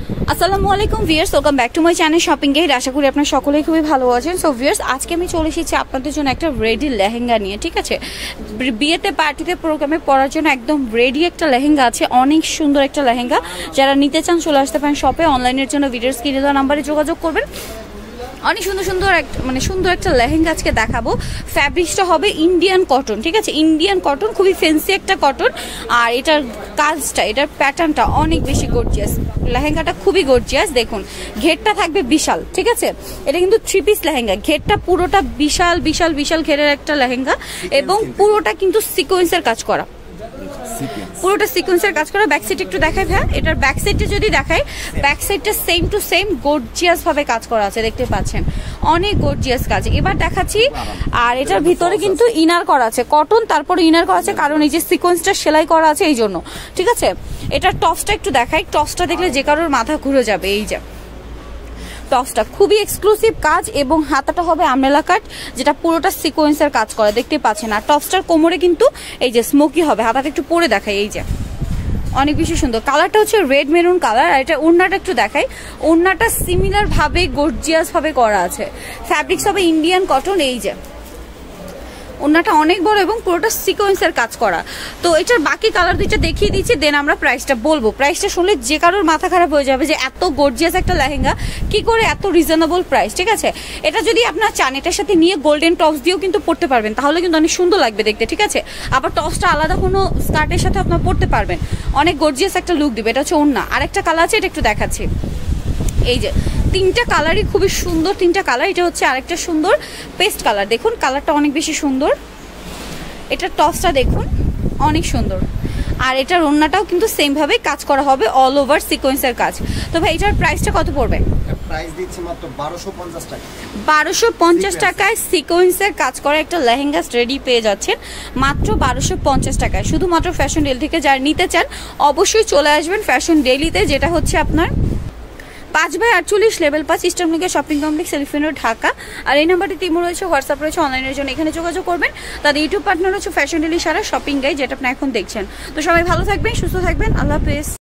আসসালামু আলাইকুম viewers, welcome back to my channel shopping guide. আশা করি আপনারা সকলেই খুবই ভালো আছেন। সো ভিউয়ার্স, আজকে আমি চলে এসেছি আপনাদের জন্য একটা রেডি লেহেঙ্গা নিয়ে। ঠিক আছে, বিয়েতে পার্টিতে প্রোগ্রামে পরার জন্য একদম রেডি একটা লেহেঙ্গা আছে, অনেক সুন্দর একটা লেহেঙ্গা। যারা নিতে চান চলে আসতে পারেন শপে। অনলাইনের জন্য ভিডিওর স্ক্রিনে দেওয়া নাম্বারে যোগাযোগ করবেন। অনেক সুন্দর একটা লেহেঙ্গা আজকে দেখাবো। ফ্যাব্রিক্সটা হবে ইন্ডিয়ান কটন। ঠিক আছে, ইন্ডিয়ান কটন, খুবই ফ্যান্সি একটা কটন। আর এটার কাজটা, এটার প্যাটার্নটা অনেক বেশি গর্জিয়াস। লেহেঙ্গাটা খুবই গর্জিয়াস। দেখুন, ঘেরটা থাকবে বিশাল। ঠিক আছে, এটা কিন্তু 3 পিস লেহেঙ্গা। ঘেরটা পুরোটা বিশাল বিশাল বিশাল ঘেরের একটা লেহেঙ্গা এবং পুরোটা কিন্তু সিকোয়েন্সের কাজ করা, পুরোটা সিকোয়েন্সের কাজ করা। ব্যাক সাইড একটু দেখাই ভাই, এটার ব্যাক সাইডটা যদি দেখাই, ব্যাক সাইডটা সেম টু সেম গর্জিয়াস ভাবে কাজ করা আছে, দেখতে পাচ্ছেন, অনেক গর্জিয়াস কাজ। এবার দেখাচ্ছি, আর এটার ভিতরে কিন্তু ইনার করা আছে কটন, তারপরে ইনার করা আছে, কারণ এই যে সিকোয়েন্সটা সেলাই করা আছে এই জন্য। ঠিক আছে, এটার টপসটা একটু দেখাই। টপসটা দেখলে যে কারোর মাথা ঘুরে যাবে। এই যে টপসটা খুবই এক্সক্লুসিভ কাজ এবং হাতাটা হবে আমরেলা কাট, যেটা পুরোটা সিকোয়েন্সের কাজ করে, দেখতে পাচ্ছেন। আর টপসটার কোমরে কিন্তু এই যে স্মোকি হবে। হাতাটা একটু পরে দেখাই, এই যে অনেক বেশি সুন্দর। কালারটা হচ্ছে রেড মেরুন কালার। আর এটা ওড়নাটা একটু দেখাই, ওড়নাটা সিমিলার ভাবে গর্জিয়াস ভাবে করা আছে। ফ্যাব্রিক্স হবে ইন্ডিয়ান কটন। এই যে ওড়নাটা অনেক বড় এবং পুরোটা সিকোয়েন্সের কাজ করা। তো এটার বাকি কালার দুইটা দেখিয়ে দিচ্ছি, দেন আমরা প্রাইসটা বলবো। প্রাইসটা শুনলে যে কারোর মাথা খারাপ হয়ে যাবে যে এত গর্জিয়াস একটা লেহেঙ্গা কি করে এত রিজনেবল প্রাইস। ঠিক আছে, এটা যদি আপনার চান এটার সাথে নিয়ে গোল্ডেন টপস দিয়েও কিন্তু পরতে পারবেন, তাহলে কিন্তু অনেক সুন্দর লাগবে দেখতে। ঠিক আছে, আবার টপসটা আলাদা কোনো স্কার্টের সাথে আপনার পরতে পারবেন, অনেক গর্জিয়াস একটা লুক দিবে। এটা হচ্ছে ওড়না। আরেকটা কালার আছে, এটা একটু দেখাচ্ছি। এই যে তিনটা কালারই খুবই সুন্দর, তিনটা কালার। এটা হচ্ছে আরেকটা সুন্দর পেস্ট কালার। দেখুন কালারটা অনেক বেশি সুন্দর। এটার টপসটা দেখুন, অনেক সুন্দর। আর এটার ওড়নাটাও কিন্তু সেম ভাবে কাজ করা হবে, অল ওভার সিকোয়েন্সের কাজ। তো ভাই এটার প্রাইসটা কত পড়বে? প্রাইস দিচ্ছি মাত্র 1250 টাকা। 1250 টাকায় সিকোয়েন্সের কাজ করা একটা লেহেঙ্গা রেডি পেয়ে যাচ্ছেন মাত্র 1250 টাকায়, শুধুমাত্র ফ্যাশন ডেলি থেকে। যারা নিতে চান অবশ্যই চলে আসবেন ফ্যাশন ডেলিতে, যেটা হচ্ছে আপনার 5/48 লেভেল 5 ইস্টার্ন লিঙ্কের shopping complex, elephant road, Dhaka. আর এই নাম্বারটি ইমো রয়েছে, হোয়াটসঅ্যাপ রয়েছে, অনলাইনের জন্য এখানে যোগাযোগ করবেন। তাদের ইউটিউব পার্টনার হচ্ছে ফ্যাশন ডেলি সারা শপিং গাইড, যেটা আপনি এখন দেখছেন। তো সবাই ভালো থাকবেন, সুস্থ থাকবেন, আল্লাহ হাফেজ।